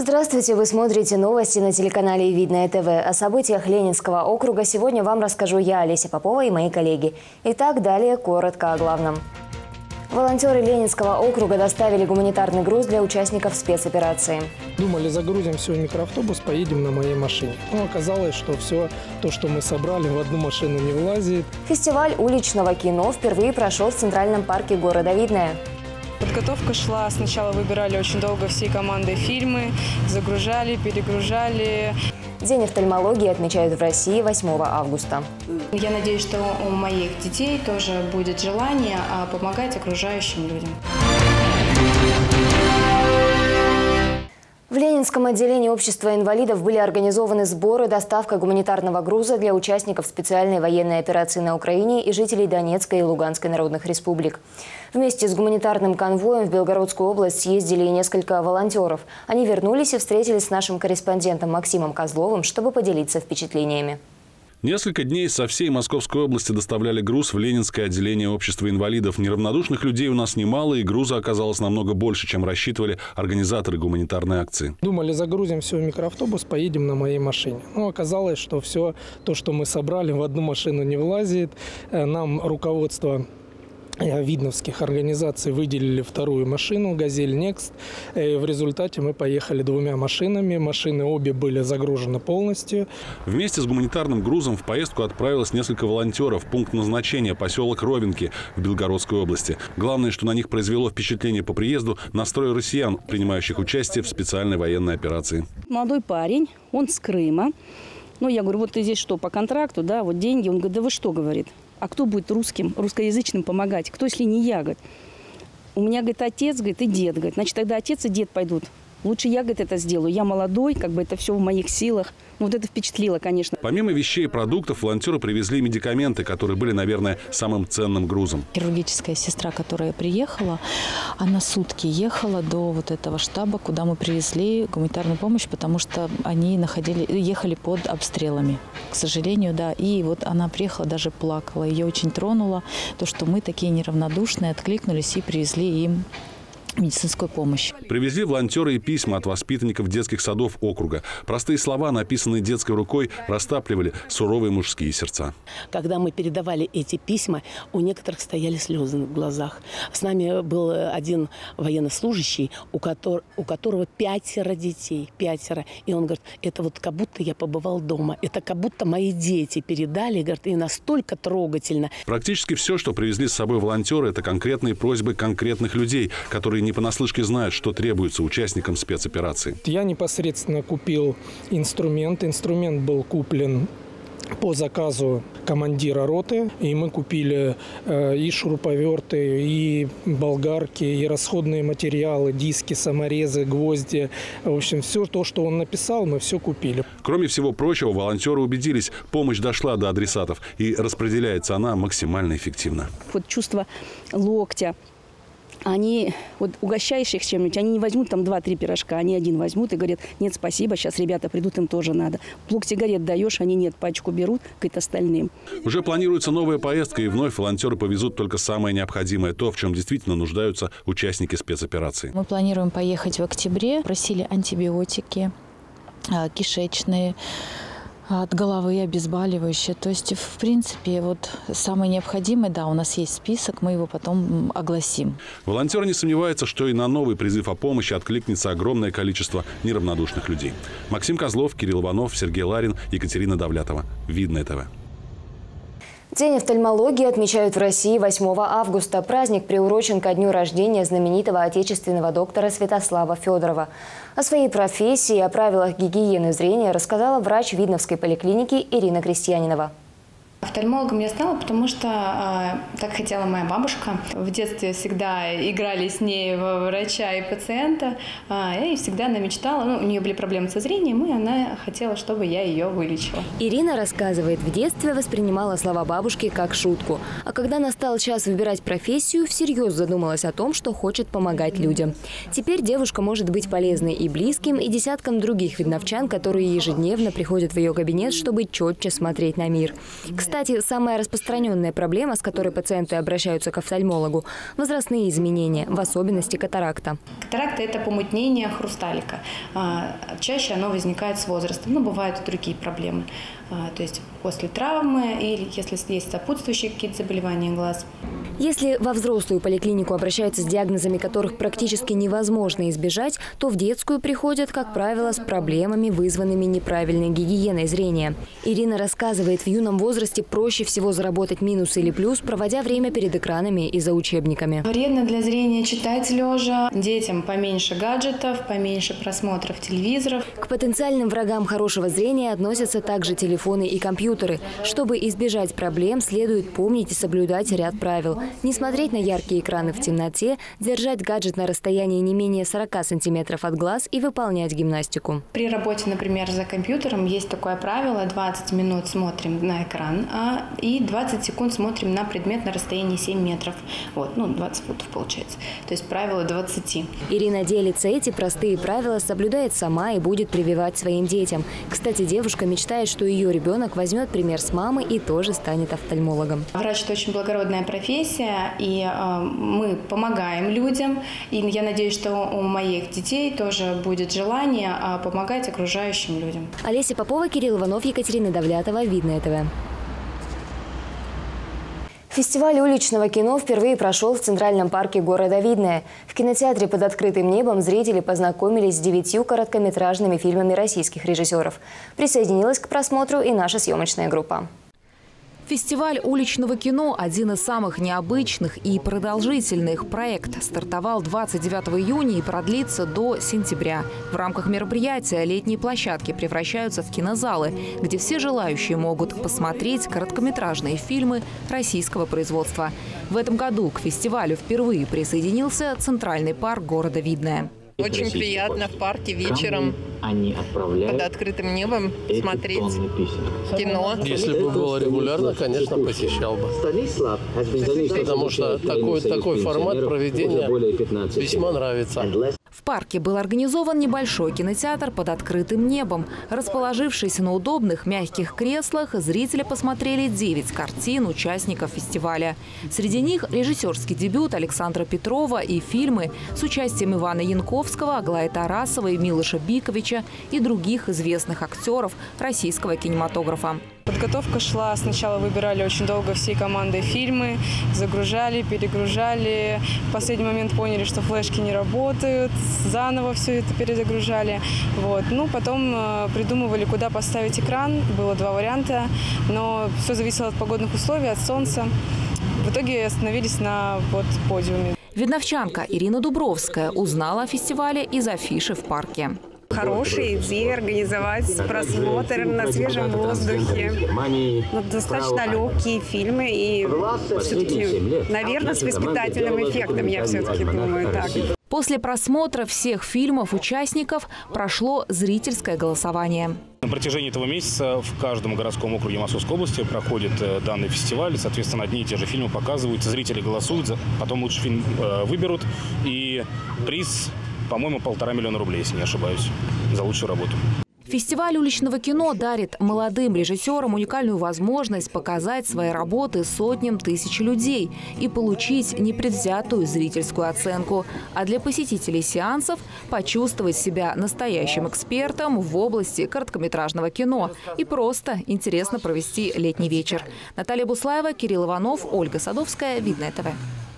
Здравствуйте! Вы смотрите новости на телеканале Видное ТВ. О событиях Ленинского округа сегодня вам расскажу я, Олеся Попова, и мои коллеги. Итак, далее коротко о главном. Волонтеры Ленинского округа доставили гуманитарный груз для участников спецоперации. Думали, загрузим все в микроавтобус, поедем на моей машине. Но оказалось, что все то, что мы собрали, в одну машину не влазит. Фестиваль уличного кино впервые прошел в Центральном парке города Видное. Подготовка шла. Сначала выбирали очень долго всей командой фильмы, загружали, перегружали. День офтальмологии отмечают в России 8 августа. Я надеюсь, что у моих детей тоже будет желание помогать окружающим людям. В Ленинском отделении общества инвалидов были организованы сборы и доставка гуманитарного груза для участников специальной военной операции на Украине и жителей Донецкой и Луганской народных республик. Вместе с гуманитарным конвоем в Белгородскую область съездили и несколько волонтеров. Они вернулись и встретились с нашим корреспондентом Максимом Козловым, чтобы поделиться впечатлениями. Несколько дней со всей Московской области доставляли груз в Ленинское отделение общества инвалидов. Неравнодушных людей у нас немало, и груза оказалось намного больше, чем рассчитывали организаторы гуманитарной акции. Думали, загрузим все в микроавтобус, поедем на моей машине. Но оказалось, что все то, что мы собрали, в одну машину не влазит. Нам руководство видновских организаций выделили вторую машину «Газель Некст». В результате мы поехали двумя машинами. Машины обе были загружены полностью. Вместе с гуманитарным грузом в поездку отправилось несколько волонтеров. Пункт назначения – поселок Ровенки в Белгородской области. Главное, что на них произвело впечатление по приезду – настрой россиян, принимающих участие в специальной военной операции. Молодой парень, он с Крыма. Ну, я говорю, вот ты здесь что, по контракту, да, вот деньги. Он говорит, да вы что, говорит. А кто будет русскоязычным помогать? Кто, если не я, говорит? У меня, говорит, отец, говорит, и дед, говорит. Значит, тогда отец и дед пойдут. Лучше я, говорит, это сделаю. Я молодой, как бы это все в моих силах. Ну, вот это впечатлило, конечно. Помимо вещей и продуктов, волонтеры привезли медикаменты, которые были, наверное, самым ценным грузом. Хирургическая сестра, которая приехала, она сутки ехала до вот этого штаба, куда мы привезли гуманитарную помощь, потому что они ехали под обстрелами, к сожалению, да. И вот она приехала, даже плакала. Ее очень тронуло то, что мы такие неравнодушные откликнулись и привезли им медицинскую помощь. Привезли волонтеры и письма от воспитанников детских садов округа. Простые слова, написанные детской рукой, растапливали суровые мужские сердца. Когда мы передавали эти письма, у некоторых стояли слезы в глазах. С нами был один военнослужащий, у которого 5 детей. 5. И он говорит, это вот как будто я побывал дома. Это как будто мои дети передали, говорит, и настолько трогательно. Практически все, что привезли с собой волонтеры, это конкретные просьбы конкретных людей, которые не понаслышке знают, что требуется участникам спецоперации. Я непосредственно купил инструмент. Инструмент был куплен по заказу командира роты. И мы купили и шуруповерты, и болгарки, и расходные материалы, диски, саморезы, гвозди. В общем, все то, что он написал, мы все купили. Кроме всего прочего, волонтеры убедились, помощь дошла до адресатов, и распределяется она максимально эффективно. Вот чувство локтя. Они, вот угощаешь их чем-нибудь, они не возьмут там 2-3 пирожка, они один возьмут и говорят, нет, спасибо, сейчас ребята придут, им тоже надо. Плуг сигарет даешь, они нет, пачку берут, говорит, остальным. Уже планируется новая поездка, и вновь волонтеры повезут только самое необходимое, то, в чем действительно нуждаются участники спецоперации. Мы планируем поехать в октябре, просили антибиотики, кишечные, от головы обезболивающие. То есть, в принципе, вот самое необходимое, да, у нас есть список, мы его потом огласим. Волонтеры не сомневаются, что и на новый призыв о помощи откликнется огромное количество неравнодушных людей. Максим Козлов, Кирилл Иванов, Сергей Ларин, Екатерина Давлятова. Видное ТВ. День офтальмологии отмечают в России 8 августа. Праздник приурочен ко дню рождения знаменитого отечественного доктора Святослава Федорова. О своей профессии и о правилах гигиены зрения рассказала врач Видновской поликлиники Ирина Крестьянинова. Офтальмологом я стала, потому что так хотела моя бабушка. В детстве всегда играли с ней во врача и пациента. И всегда она мечтала, у нее были проблемы со зрением, и она хотела, чтобы я ее вылечила. Ирина рассказывает, в детстве воспринимала слова бабушки как шутку. А когда настал час выбирать профессию, всерьез задумалась о том, что хочет помогать людям. Теперь девушка может быть полезной и близким, и десяткам других видновчан, которые ежедневно приходят в ее кабинет, чтобы четче смотреть на мир. Кстати, Кстати, самая распространенная проблема, с которой пациенты обращаются к офтальмологу – возрастные изменения, в особенности катаракта. Катаракта – это помутнение хрусталика. Чаще оно возникает с возрастом, но бывают и другие проблемы. То есть после травмы или если есть сопутствующие какие-то заболевания глаз. Если во взрослую поликлинику обращаются с диагнозами, которых практически невозможно избежать, то в детскую приходят, как правило, с проблемами, вызванными неправильной гигиеной зрения. Ирина рассказывает, в юном возрасте проще всего заработать минус или плюс, проводя время перед экранами и за учебниками. Вредно для зрения читать лежа, детям поменьше гаджетов, поменьше просмотров телевизоров. К потенциальным врагам хорошего зрения относятся также телефоны и компьютеры. Чтобы избежать проблем, следует помнить и соблюдать ряд правил. Не смотреть на яркие экраны в темноте, держать гаджет на расстоянии не менее 40 сантиметров от глаз и выполнять гимнастику. При работе, например, за компьютером есть такое правило: 20 минут смотрим на экран, и 20 секунд смотрим на предмет на расстоянии 7 метров. 20 футов получается. То есть правило 20. Ирина делится, эти простые правила соблюдает сама и будет прививать своим детям. Кстати, девушка мечтает, что ее ребенок возьмет пример с мамы и тоже станет офтальмологом. Врач – это очень благородная профессия, и мы помогаем людям. И я надеюсь, что у моих детей тоже будет желание помогать окружающим людям. Олеся Попова, Кирилл Иванов, Екатерина Давлятова, Видное ТВ. Фестиваль уличного кино впервые прошел в Центральном парке города Видное. В кинотеатре под открытым небом зрители познакомились с 9 короткометражными фильмами российских режиссеров. Присоединилась к просмотру и наша съемочная группа. Фестиваль уличного кино – один из самых необычных и продолжительных. Проект стартовал 29 июня и продлится до сентября. В рамках мероприятия летние площадки превращаются в кинозалы, где все желающие могут посмотреть короткометражные фильмы российского производства. В этом году к фестивалю впервые присоединился Центральный парк города Видное. Очень приятно в парке вечером под открытым небом смотреть кино. Если бы было регулярно, конечно, посещал бы. Потому что такой формат проведения весьма нравится. В парке был организован небольшой кинотеатр под открытым небом. Расположившись на удобных мягких креслах, зрители посмотрели 9 картин участников фестиваля. Среди них режиссерский дебют Александра Петрова и фильмы с участием Ивана Янковского, Аглаи Тарасовой, Милоша Биковича и других известных актеров российского кинематографа. Подготовка шла. Сначала выбирали очень долго всей командой фильмы, загружали, перегружали. В последний момент поняли, что флешки не работают, заново все это перезагружали. Потом придумывали, куда поставить экран. Было 2 варианта, но все зависело от погодных условий, от солнца. В итоге остановились на подиуме. Видновчанка Ирина Дубровская узнала о фестивале из афиши в парке. Хорошая идея организовать просмотр на свежем воздухе. Достаточно легкие фильмы и все-таки, наверное, с воспитательным эффектом, я все-таки думаю так. После просмотра всех фильмов участников прошло зрительское голосование. На протяжении этого месяца в каждом городском округе Московской области проходит данный фестиваль. Соответственно, одни и те же фильмы показываются, зрители голосуют, потом лучший фильм выберут. И приз, по-моему, 1,5 миллиона рублей, если не ошибаюсь, за лучшую работу. Фестиваль уличного кино дарит молодым режиссерам уникальную возможность показать свои работы сотням тысяч людей и получить непредвзятую зрительскую оценку. А для посетителей сеансов почувствовать себя настоящим экспертом в области короткометражного кино и просто интересно провести летний вечер. Наталья Буслаева, Кирилл Иванов, Ольга Садовская, Видное ТВ.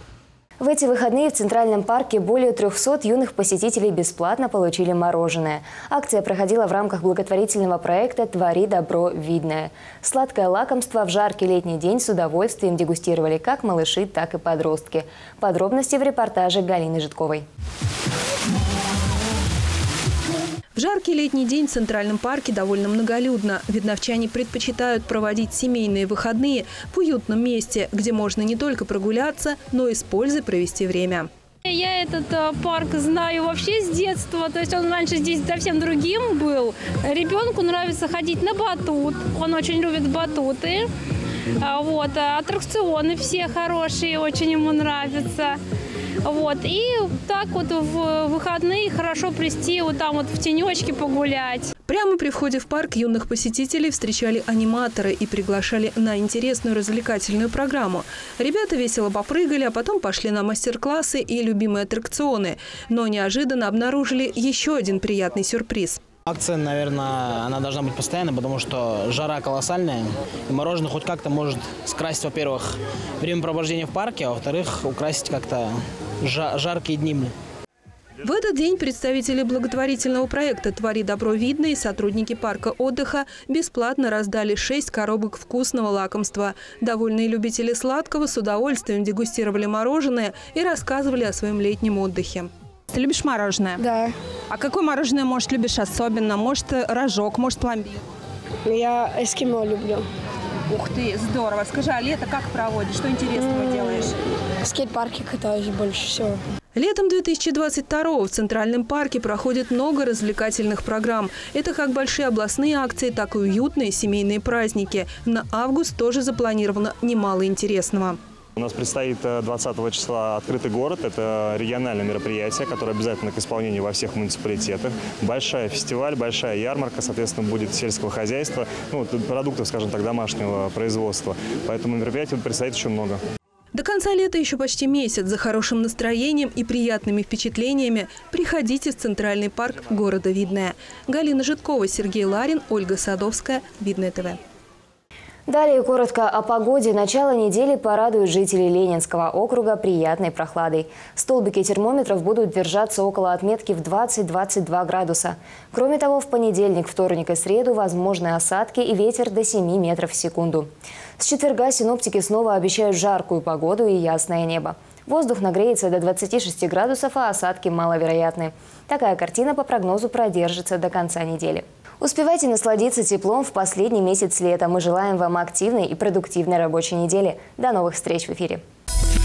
В эти выходные в Центральном парке более 300 юных посетителей бесплатно получили мороженое. Акция проходила в рамках благотворительного проекта «Твори добро, Видное». Сладкое лакомство в жаркий летний день с удовольствием дегустировали как малыши, так и подростки. Подробности в репортаже Галины Житковой. В жаркий летний день в Центральном парке довольно многолюдно. Видновчане предпочитают проводить семейные выходные в уютном месте, где можно не только прогуляться, но и с пользой провести время. Я этот парк знаю вообще с детства, то есть он раньше здесь совсем другим был. Ребенку нравится ходить на батут, он очень любит батуты. Аттракционы все хорошие, очень ему нравятся. Вот. И так вот в выходные хорошо прийти вот там вот в тенечке погулять. Прямо при входе в парк юных посетителей встречали аниматоры и приглашали на интересную развлекательную программу. Ребята весело попрыгали, а потом пошли на мастер-классы и любимые аттракционы. Но неожиданно обнаружили еще один приятный сюрприз. Акция, наверное, она должна быть постоянной, потому что жара колоссальная. И мороженое хоть как-то может скрасить, во-первых, времяпровождения в парке, а во-вторых, украсить как-то жаркие дни. В этот день представители благотворительного проекта «Твори добро Видное» и сотрудники парка отдыха бесплатно раздали 6 коробок вкусного лакомства. Довольные любители сладкого с удовольствием дегустировали мороженое и рассказывали о своем летнем отдыхе. Ты любишь мороженое? Да. А какое мороженое, может, любишь особенно? Может, рожок, может, пломбир? Я эскимо люблю. Ух ты, здорово. Скажи, а лето как проводишь? Что интересного делаешь? В скейт-парке катаюсь больше всего. Летом 2022 в Центральном парке проходит много развлекательных программ. Это как большие областные акции, так и уютные семейные праздники. На август тоже запланировано немало интересного. У нас предстоит 20 числа «Открытый город». Это региональное мероприятие, которое обязательно к исполнению во всех муниципалитетах. Большой фестиваль, большая ярмарка, соответственно, будет сельского хозяйства, продуктов, скажем так, домашнего производства. Поэтому мероприятий предстоит еще много. До конца лета еще почти месяц. За хорошим настроением и приятными впечатлениями приходите в Центральный парк города Видное. Галина Житкова, Сергей Ларин, Ольга Садовская. Видное ТВ. Далее коротко о погоде. Начало недели порадует жителей Ленинского округа приятной прохладой. Столбики термометров будут держаться около отметки в 20-22 градуса. Кроме того, в понедельник, вторник и среду возможны осадки и ветер до 7 метров в секунду. С четверга синоптики снова обещают жаркую погоду и ясное небо. Воздух нагреется до 26 градусов, а осадки маловероятны. Такая картина по прогнозу продержится до конца недели. Успевайте насладиться теплом в последний месяц лета. Мы желаем вам активной и продуктивной рабочей недели. До новых встреч в эфире.